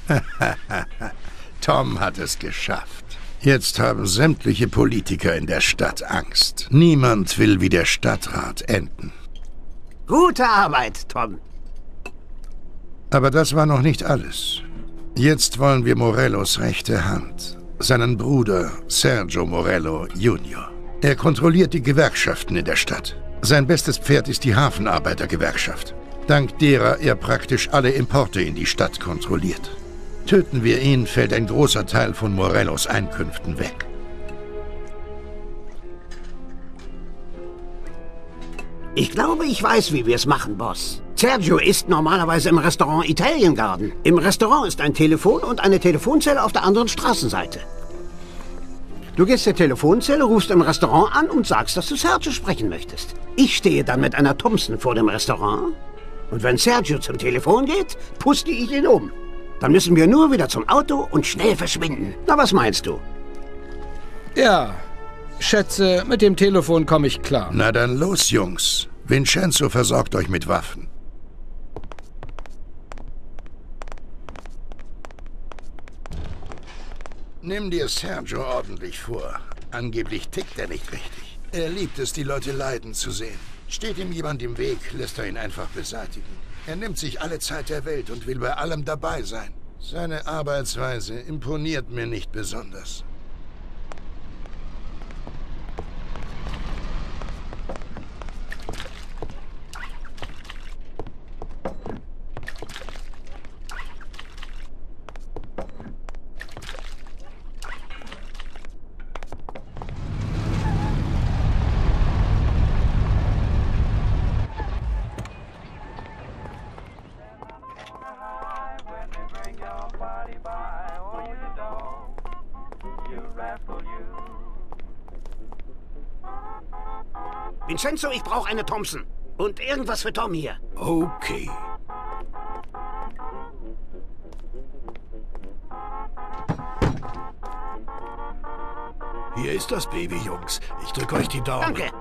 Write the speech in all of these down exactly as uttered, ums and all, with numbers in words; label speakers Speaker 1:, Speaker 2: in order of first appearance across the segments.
Speaker 1: Tom hat es geschafft. Jetzt haben sämtliche Politiker in der Stadt Angst. Niemand will wie der Stadtrat enden.
Speaker 2: Gute Arbeit, Tom.
Speaker 1: Aber das war noch nicht alles. Jetzt wollen wir Morellos rechte Hand. Seinen Bruder Sergio Morello Junior Er kontrolliert die Gewerkschaften in der Stadt. Sein bestes Pferd ist die Hafenarbeitergewerkschaft, dank derer er praktisch alle Importe in die Stadt kontrolliert. Töten wir ihn, fällt ein großer Teil von Morellos Einkünften weg.
Speaker 2: Ich glaube, ich weiß, wie wir es machen, Boss. Sergio isst normalerweise im Restaurant Italian Garden. Im Restaurant ist ein Telefon und eine Telefonzelle auf der anderen Straßenseite. Du gehst zur Telefonzelle, rufst im Restaurant an und sagst, dass du Sergio sprechen möchtest. Ich stehe dann mit einer Thompson vor dem Restaurant. Und wenn Sergio zum Telefon geht, puste ich ihn um. Dann müssen wir nur wieder zum Auto und schnell verschwinden. Na, was meinst du?
Speaker 3: Ja, schätze, mit dem Telefon komme ich klar.
Speaker 1: Na dann los, Jungs. Vincenzo versorgt euch mit Waffen. Nimm dir Sergio ordentlich vor. Angeblich tickt er nicht richtig. Er liebt es, die Leute leiden zu sehen. Steht ihm jemand im Weg, lässt er ihn einfach beseitigen. Er nimmt sich alle Zeit der Welt und will bei allem dabei sein. Seine Arbeitsweise imponiert mir nicht besonders.
Speaker 2: Vincenzo, ich brauche eine Thompson. Und irgendwas für Tom hier.
Speaker 1: Okay.
Speaker 4: Hier ist das Baby, Jungs. Ich drücke euch die Daumen.
Speaker 2: Danke.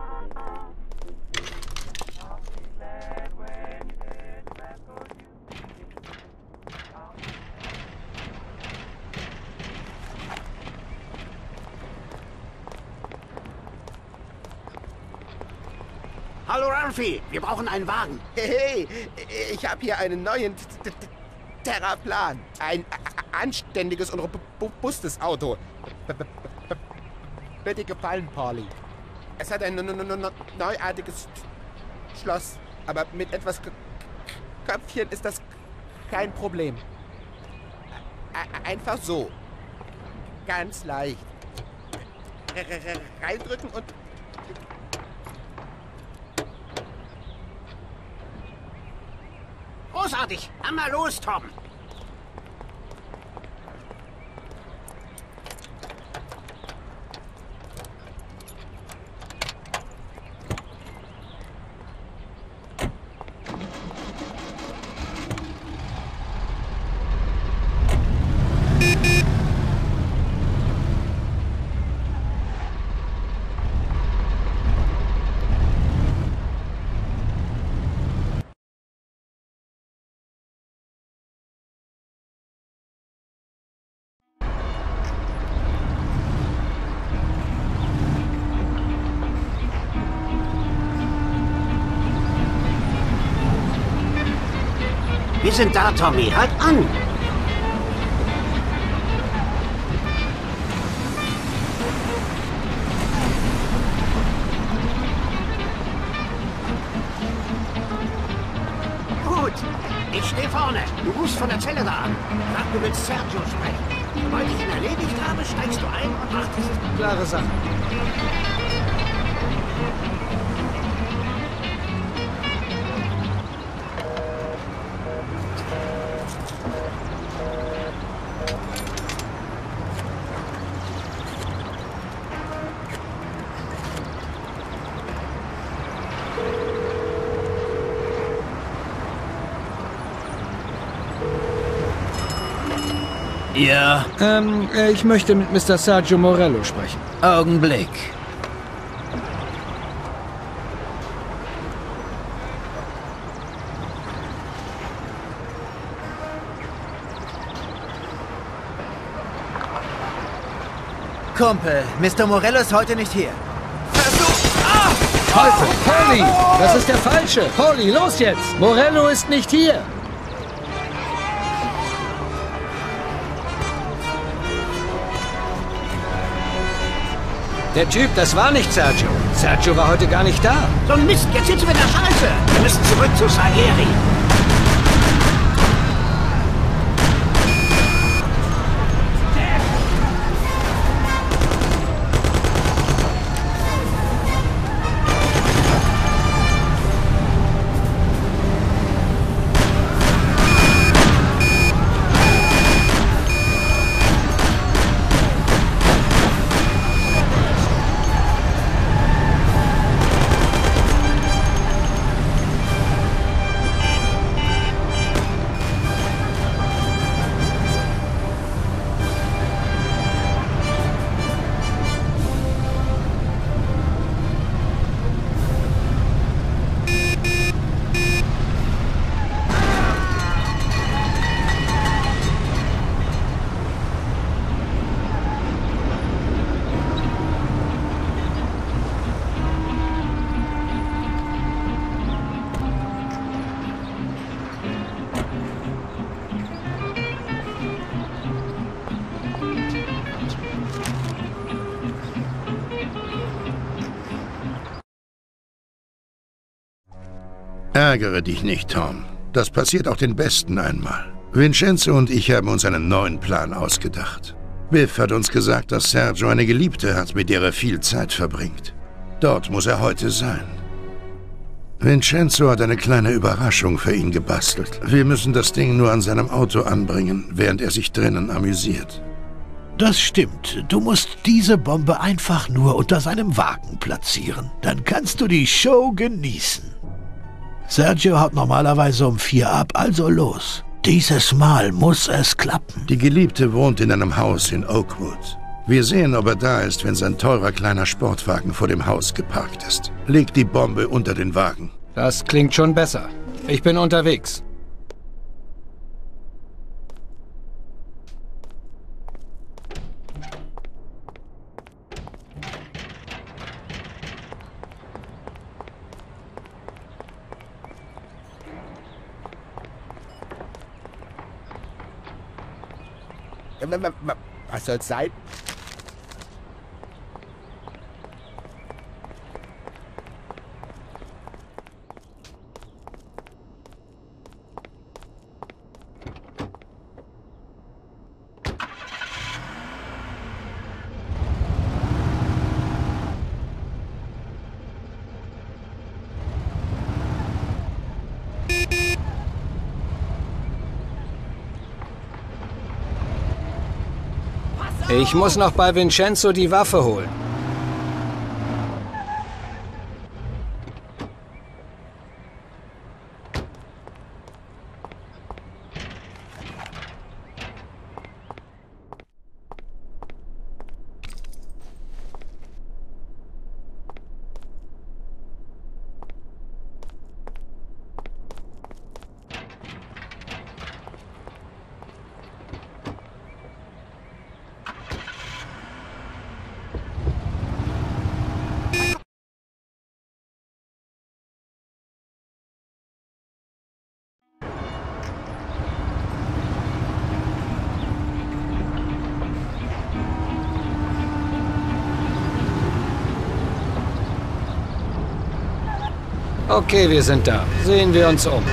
Speaker 2: Hallo Ralphie, wir brauchen einen Wagen.
Speaker 5: Hey, ich habe hier einen neuen T- T- Terraplan. Ein anständiges und robustes Auto. Wird dir gefallen, Pauli. Es hat ein neuartiges Schloss, aber mit etwas Köpfchen ist das kein Problem. Einfach so. Ganz leicht. Reindrücken und...
Speaker 2: Großartig. Hammer los, Tom. Wir sind da, Tommy. Halt an! Gut. Ich stehe vorne. Du rufst von der Zelle da an. Sag, du willst Sergio sprechen. Sobald ich ihn erledigt habe, steigst du ein und wartest.
Speaker 3: Klare Sache.
Speaker 6: Ja,
Speaker 3: Ähm, äh, ich möchte mit Mister Sergio Morello sprechen.
Speaker 6: Augenblick. Kumpel. Mister Morello ist heute nicht hier.
Speaker 3: Teufel! Polly! Das ist der Falsche! Polly, los jetzt! Morello ist nicht hier! Der Typ, das war nicht Sergio. Sergio war heute gar nicht da.
Speaker 2: So ein Mist, jetzt sitzen wir in der Scheiße. Wir müssen zurück zu Salieri.
Speaker 1: Ärgere dich nicht, Tom. Das passiert auch den Besten einmal. Vincenzo und ich haben uns einen neuen Plan ausgedacht. Biff hat uns gesagt, dass Sergio eine Geliebte hat, mit der er viel Zeit verbringt. Dort muss er heute sein. Vincenzo hat eine kleine Überraschung für ihn gebastelt. Wir müssen das Ding nur an seinem Auto anbringen, während er sich drinnen amüsiert.
Speaker 4: Das stimmt. Du musst diese Bombe einfach nur unter seinem Wagen platzieren. Dann kannst du die Show genießen. Sergio haut normalerweise um vier ab, also los. Dieses Mal muss es klappen.
Speaker 1: Die Geliebte wohnt in einem Haus in Oakwood. Wir sehen, ob er da ist, wenn sein teurer kleiner Sportwagen vor dem Haus geparkt ist. Leg die Bombe unter den Wagen.
Speaker 3: Das klingt schon besser. Ich bin unterwegs.
Speaker 5: Was soll's sein?
Speaker 3: Ich muss noch bei Vincenzo die Waffe holen. Okay, wir sind da. Sehen wir uns um.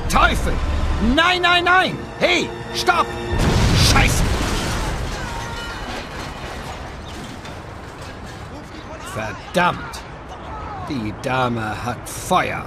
Speaker 3: Teufel! Nein, nein, nein! Hey, stopp! Scheiße! Verdammt! Die Dame hat Feuer.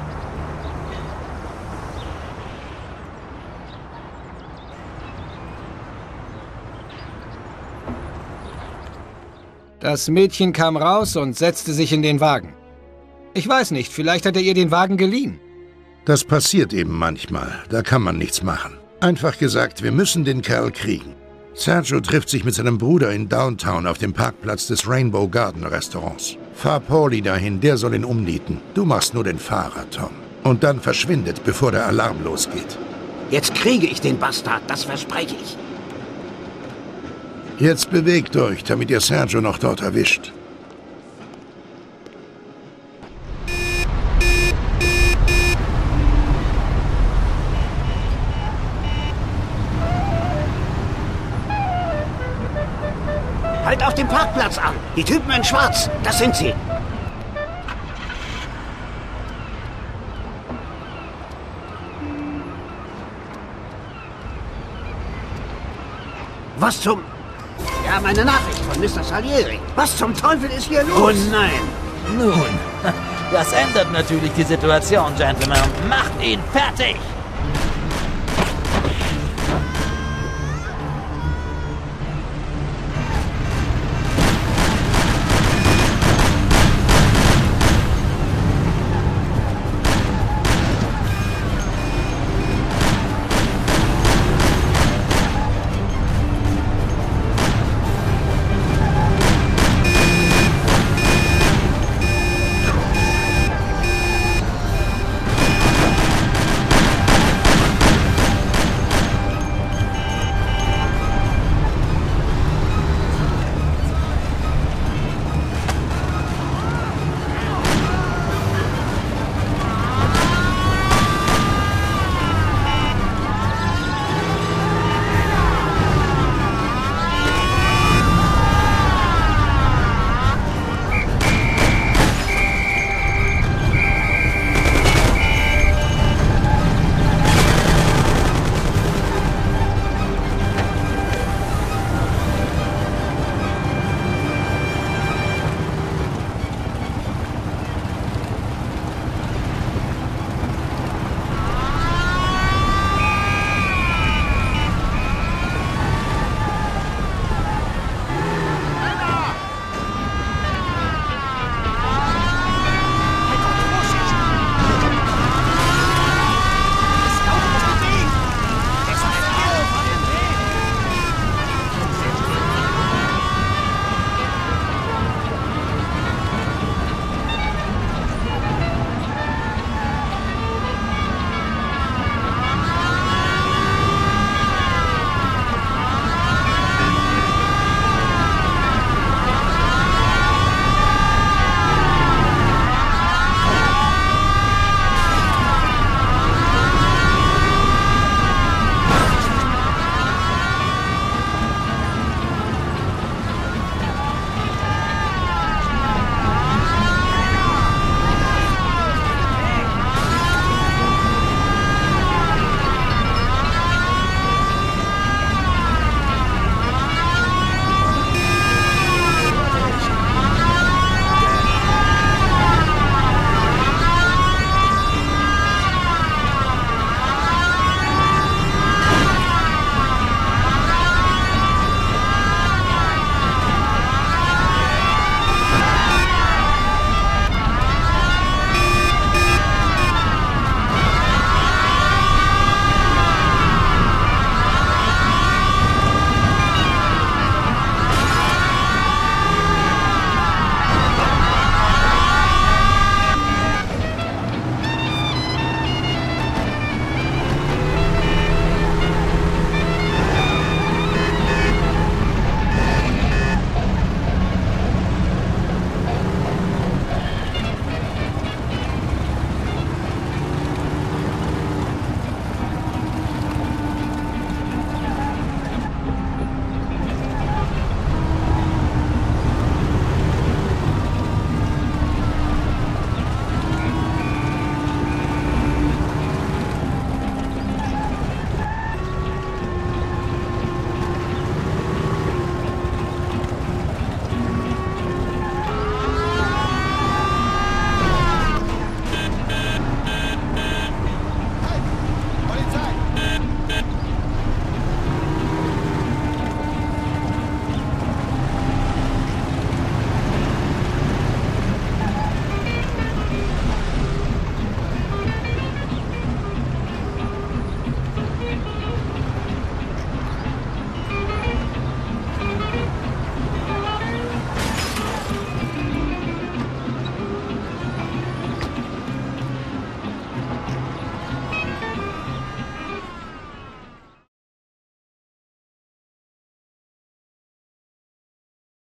Speaker 3: Das Mädchen kam raus und setzte sich in den Wagen. Ich weiß nicht, vielleicht hat er ihr den Wagen geliehen.
Speaker 1: Das passiert eben manchmal. Da kann man nichts machen. Einfach gesagt, wir müssen den Kerl kriegen. Sergio trifft sich mit seinem Bruder in Downtown auf dem Parkplatz des Rainbow Garden Restaurants. Fahr Paulie dahin, der soll ihn umnieten. Du machst nur den Fahrer, Tom. Und dann verschwindet, bevor der Alarm losgeht.
Speaker 2: Jetzt kriege ich den Bastard, das verspreche ich.
Speaker 1: Jetzt bewegt euch, damit ihr Sergio noch dort erwischt.
Speaker 2: Halt auf dem Parkplatz an! Die Typen in Schwarz, das sind sie! Was zum... Ja, meine Nachricht von Mister Salieri. Was zum Teufel ist hier los? Oh nein!
Speaker 7: Nun, das ändert natürlich die Situation, Gentlemen. Macht ihn fertig!